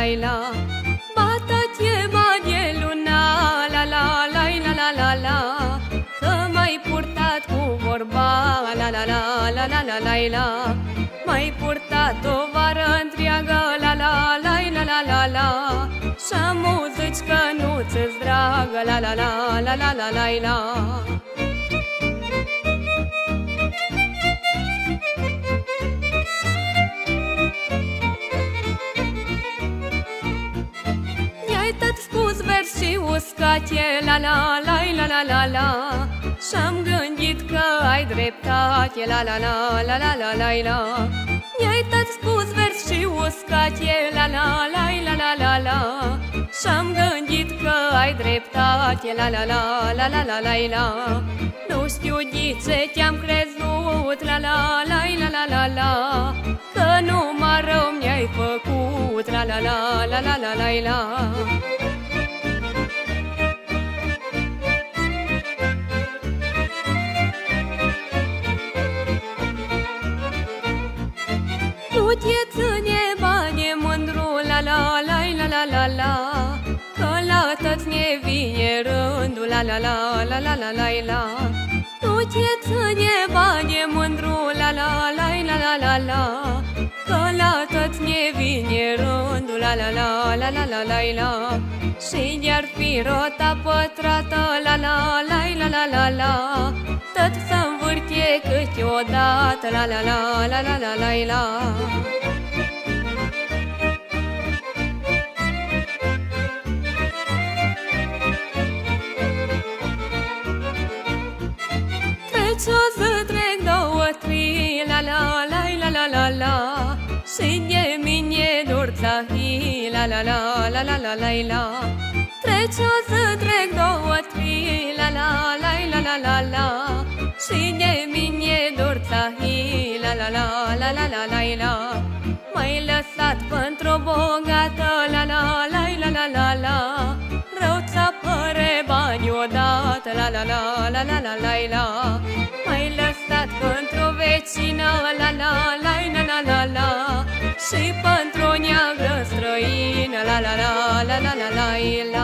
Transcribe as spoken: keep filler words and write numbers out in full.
la. Bată-ți-e bage luna, la la la la la la la. Că m-ai purtat cu vorba, la la la la la la la la. M-ai purtat o vară întreagă, la la la la la la la. Și-amu zici că nu-ți-s dragă, la la la la la la la la. Și uscace, la la la la la la la. Și-am gândit că ai dreptate, la la la la la la la la. Mi-ai tot spus vers și uscace, la la la la la la la. Și-am gândit că ai dreptate, la la la la la la la la. Nu știu de ce te-am crezut, la la la la la la la. Că numai rău mi-ai făcut, la la la la la la la la. Nu te ține bani mândru, la la la la la la la. Că la tăți ne vine rândul, la la la la la la la la. Nu te ține bani mândru, la la la la la la la. Că la tăți ne vine rândul, la la la la la la la la. Și iar fi rota pătrată, la la la la la la la. Tot să-nvârtie câteodată, la la la la la la la la. Trece o zi, trec două, trei, la la la la la la la. Și de mine durța hi, la la la la la la la la. Trece o zi, trec două, trei, la la la la la la la. Și de mine durța hi, la la la la la la la la. M-ai lăsat pentru-o bogată, la la la la la la la. Rău ți-a păre bani odată, la la la la la la la la. M-ai lăsat pentru-o vecină, la la la la la la la. Și pentru-o neagră străină, la la la la la la la la.